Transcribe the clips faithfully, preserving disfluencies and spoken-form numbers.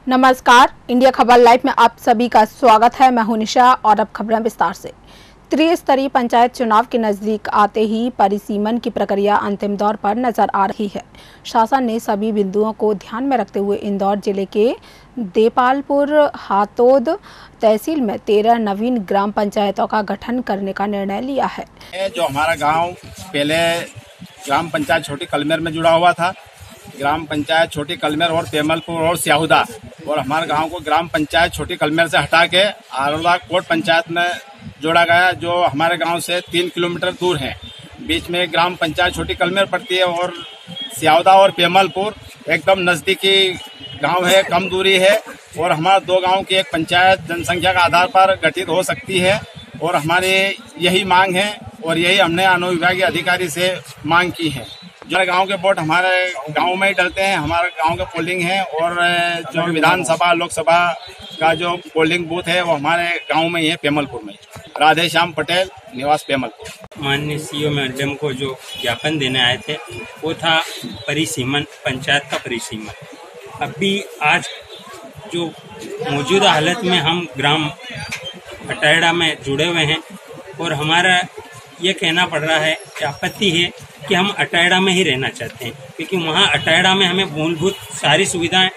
नमस्कार, इंडिया खबर लाइव में आप सभी का स्वागत है। मैं हूं निशा और अब खबरें विस्तार से। त्रिस्तरीय पंचायत चुनाव के नजदीक आते ही परिसीमन की प्रक्रिया अंतिम दौर पर नजर आ रही है। शासन ने सभी बिंदुओं को ध्यान में रखते हुए इंदौर जिले के देपालपुर हातोद तहसील में तेरह नवीन ग्राम पंचायतों का गठन करने का निर्णय लिया है। जो हमारा गाँव पहले ग्राम पंचायत छोटी कलमेर में जुड़ा हुआ था, ग्राम पंचायत छोटी कलमेर और पेमलपुर और स्याहुदा, और हमारे गांव को ग्राम पंचायत छोटी कलमेर से हटा के आरोला कोट पंचायत में जोड़ा गया, जो हमारे गांव से तीन किलोमीटर दूर है। बीच में ग्राम पंचायत छोटी कलमेर पड़ती है और स्याहुदा और पेमलपुर एकदम नज़दीकी गांव है, कम दूरी है। और हमारे दो गाँव की एक पंचायत जनसंख्या के आधार पर गठित हो सकती है और हमारी यही मांग है और यही हमने अनुविभागीय अधिकारी से मांग की है। जो गांव के वोट हमारे गांव में ही डलते हैं, हमारे गांव के पोलिंग है और जो विधानसभा लोकसभा का जो पोलिंग बूथ है वो हमारे गांव में ही है, पेमलपुर में। राधे श्याम पटेल, निवास पेमलपुर। माननीय सीओ मैडम को जो ज्ञापन देने आए थे वो था परिसीमन, पंचायत का परिसीमन। अभी आज जो मौजूदा हालत में हम ग्राम अटायड़ा में जुड़े हुए हैं और हमारा ये कहना पड़ रहा है कि आपत्ति है कि हम अटायड़ा में ही रहना चाहते हैं, क्योंकि वहाँ अटायड़ा में हमें मूलभूत सारी सुविधाएं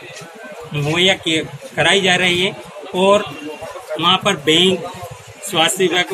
मुहैया कराई जा रही है और वहाँ पर बैंक, स्वास्थ्य विभाग,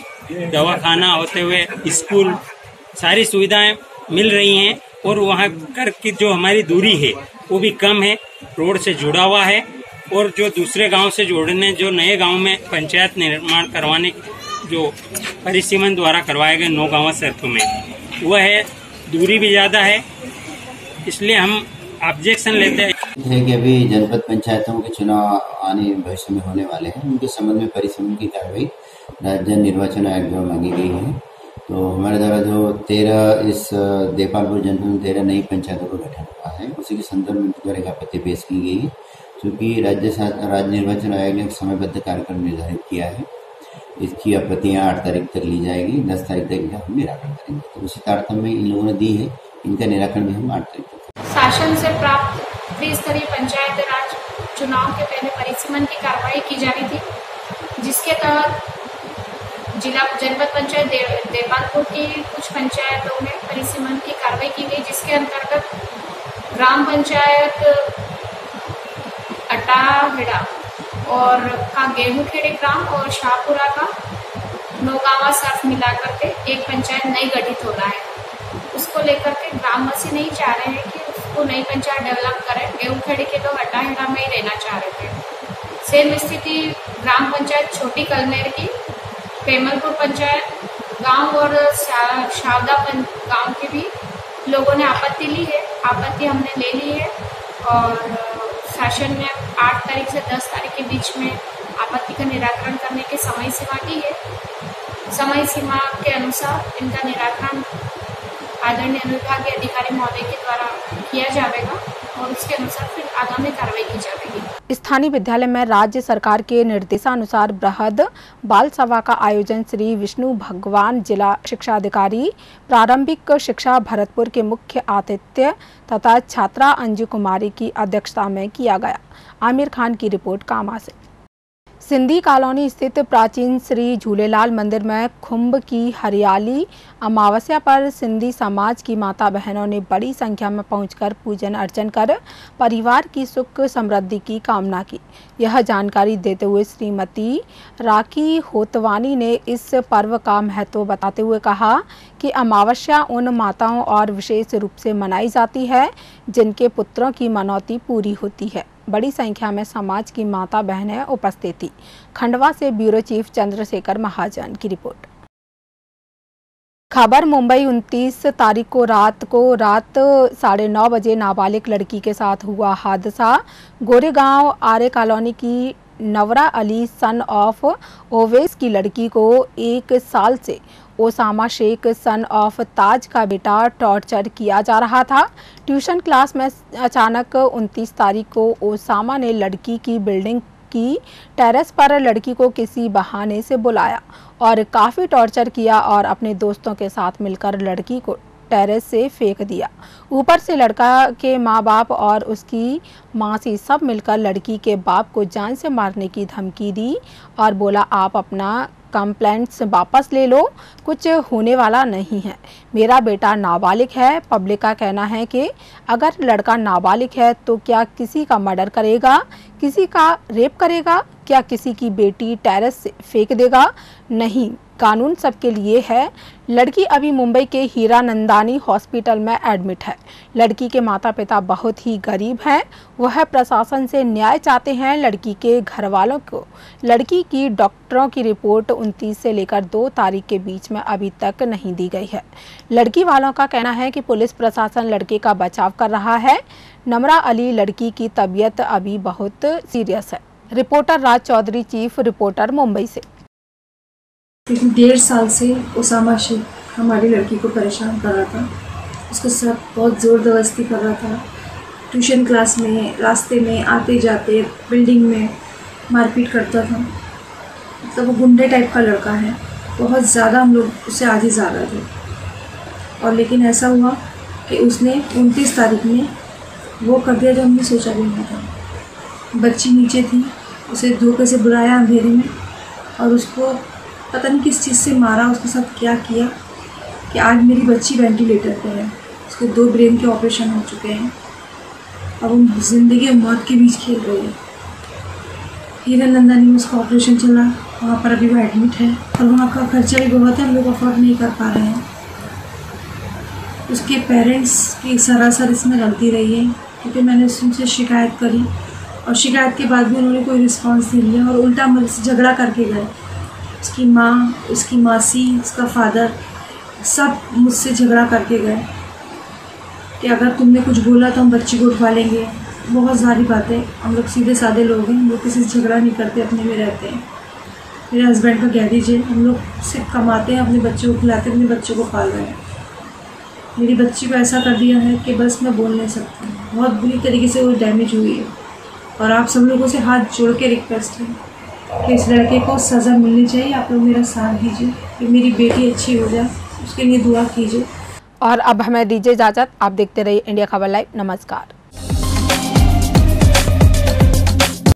दवाखाना होते हुए स्कूल, सारी सुविधाएं मिल रही हैं और वहाँ घर की जो हमारी दूरी है वो भी कम है, रोड से जुड़ा हुआ है। और जो दूसरे गांव से जोड़ने, जो नए गांव में पंचायत निर्माण करवाने जो परिसीमन द्वारा करवाए गए नौ गाँव शर्तों में वह है, दूरी भी ज़्यादा है, इसलिए हम ऑब्जेक्शन लेते हैं। है कि अभी जनपद पंचायतों के चुनाव आने भविष्य में होने वाले हैं, उनके संबंध में परिसीमन की कार्रवाई राज्य निर्वाचन आयोग द्वारा मांगी गई है। तो हमारे द्वारा जो तेरह इस देपालपुर जनपद में तेरह नई पंचायतों का गठन हुआ है, उसी के संदर्भ में द्वारा एक आपत्ति पेश की गई है, क्योंकि राज्य राज्य निर्वाचन आयोग ने एक समयबद्ध कार्यक्रम निर्धारित किया है। इसकी आपत्तियाँ आठ तारीख तक ली जाएगी, दस तारीख तक इनका हम निराकरण करेंगे। तो उसी तारतम्य में इन लोगों ने दी है, इनका निराकरण भी हम आठ तारीख तक। शासन से प्राप्त त्रिस्तरीय पंचायत राज चुनाव के पहले परिसीमन की कार्रवाई की जा रही थी, जिसके तहत जिला जनपद पंचायत दे, देपालपुर की कुछ पंचायतों में परिसीमन की कार्रवाई की गई, जिसके अंतर्गत ग्राम पंचायत अटाहेड़ा और का गेहूंखेड़ी ग्राम और शाहपुरा का नौगावा सर्फ मिलाकर के एक पंचायत नई गठित हो रहा है। उसको लेकर के ग्रामवासी नहीं चाह रहे हैं कि उसको नई पंचायत डेवलप करें। गेहूंखेड़ी के लोग अटाहेड़ा में ही रहना चाह रहे थे। सेम स्थिति ग्राम पंचायत छोटी कलमेर की, पेमलपुर पंचायत गांव और शावदा गांव के भी लोगों ने आपत्ति ली है। आपत्ति हमने ले ली है और शासन ने आठ तारीख से दस तारीख के बीच में आपत्ति का निराकरण करने की समय सीमा दी है। समय सीमा के अनुसार इनका निराकरण आदरणीय अनुविभागीय अधिकारी महोदय के द्वारा किया जाएगा और उसके अनुसार फिर आगामी कार्रवाई की जाएगी। स्थानीय विद्यालय में राज्य सरकार के निर्देशानुसार बृहद बाल सभा का आयोजन श्री विष्णु भगवान जिला शिक्षा अधिकारी प्रारंभिक शिक्षा भरतपुर के मुख्य आतिथ्य तथा छात्रा अंजू कुमारी की अध्यक्षता में किया गया। आमिर खान की रिपोर्ट कामा से। सिंधी कॉलोनी स्थित प्राचीन श्री झूलेलाल मंदिर में खुम्भ की हरियाली अमावस्या पर सिंधी समाज की माता बहनों ने बड़ी संख्या में पहुंचकर पूजन अर्चन कर परिवार की सुख समृद्धि की कामना की। यह जानकारी देते हुए श्रीमती राखी होतवानी ने इस पर्व का महत्व बताते हुए कहा कि अमावस्या उन माताओं और विशेष रूप से मनाई जाती है जिनके पुत्रों की मनौती पूरी होती है। बड़ी संख्या में समाज की माता बहनें उपस्थित थी। खंडवा से ब्यूरो चीफ चंद्रशेखर महाजन की रिपोर्ट। खबर मुंबई उनतीस तारीख को रात को रात साढ़े नौ बजे नाबालिग लड़की के साथ हुआ हादसा। गोरेगांव आर्य कॉलोनी की नवरा अली सन ऑफ ओवेस की लड़की को एक साल से ओसामा शेख सन ऑफ ताज का बेटा टॉर्चर किया जा रहा था। ट्यूशन क्लास में अचानक उनतीस तारीख को ओसामा ने लड़की की बिल्डिंग की टेरेस पर लड़की को किसी बहाने से बुलाया और काफ़ी टॉर्चर किया और अपने दोस्तों के साथ मिलकर लड़की को टेरेस से फेंक दिया। ऊपर से लड़का के माँ बाप और उसकी मासी सब मिलकर लड़की के बाप को जान से मारने की धमकी दी और बोला, आप अपना कंप्लेंट्स वापस ले लो, कुछ होने वाला नहीं है। मेरा बेटा नाबालिग है। पब्लिक का कहना है कि अगर लड़का नाबालिग है तो क्या किसी का मर्डर करेगा, किसी का रेप करेगा, क्या किसी की बेटी टेरेस से फेंक देगा? नहीं, कानून सबके लिए है। लड़की अभी मुंबई के हीरानंदानी हॉस्पिटल में एडमिट है। लड़की के माता पिता बहुत ही गरीब हैं। वह प्रशासन से न्याय चाहते हैं। लड़की के घर वालों को लड़की की डॉक्टरों की रिपोर्ट उनतीस से लेकर दो तारीख के बीच में अभी तक नहीं दी गई है। लड़की वालों का कहना है कि पुलिस प्रशासन लड़के का बचाव कर रहा है। नमरा अली लड़की की तबीयत अभी बहुत सीरियस है। Reporter Raj Chaudhary, chief reporter, Mumbai से। लेकिन डेढ़ साल से उसामा शेख हमारी लड़की को परेशान कर रहा था। उसके साथ बहुत ज़ोर ज़बरदस्ती कर रहा था। ट्यूशन क्लास में, रास्ते में, आते जाते, बिल्डिंग में मारपीट करता था। मतलब वो गुंडे टाइप का लड़का है। बहुत ज़्यादा हम लोग उससे आजीज़ आ रहे थे। और लेकिन ऐसा हुआ कि उसने उनतीस तारीख में वो कर दिया जो हमने सोचा भी नहीं था। बच्ची नीचे थी, उसे धोखे से बुलाया अंधेरे में और उसको पता नहीं किस चीज़ से मारा, उसके साथ क्या किया कि आज मेरी बच्ची वेंटिलेटर पर है। उसके दो ब्रेन के ऑपरेशन हो चुके हैं। अब वो ज़िंदगी और मौत के बीच खेल रही है। हीरानंदानी में उसका ऑपरेशन चला, वहाँ पर अभी वो एडमिट है और वहाँ का खर्चा भी बहुत है, हम लोग अफोर्ड नहीं कर पा रहे हैं। उसके पेरेंट्स की सरासर इसमें गलती रही है, क्योंकि मैंने उनसे शिकायत करी और शिकायत के बाद भी उन्होंने कोई रिस्पांस नहीं लिया और उल्टा मुझसे झगड़ा करके गए। उसकी माँ, उसकी मासी, उसका फादर सब मुझसे झगड़ा करके गए कि अगर तुमने कुछ बोला तो हम बच्ची को उठवा लेंगे। बहुत सारी बातें। हम लोग सीधे साधे लोग हैं, हम लोग किसी से झगड़ा नहीं करते, अपने में रहते हैं। मेरे हस्बैंड का कह दीजिए, हम लोग सिर्फ कमाते हैं, अपने बच्चों को खिलाते हैं, अपने बच्चों को पाल रहे हैं। मेरी बच्ची को ऐसा कर दिया है कि बस मैं बोल नहीं सकती। बहुत बुरी तरीके से वो डैमेज हुई है और आप सब लोगों से हाथ जोड़ के रिक्वेस्ट है कि इस लड़के को सज़ा मिलनी चाहिए। आप लोग मेरा साथ दीजिए कि मेरी बेटी अच्छी हो जाए, उसके लिए दुआ कीजिए। और अब हमें दीजिए इजाज़त। आप देखते रहिए इंडिया खबर लाइव। नमस्कार।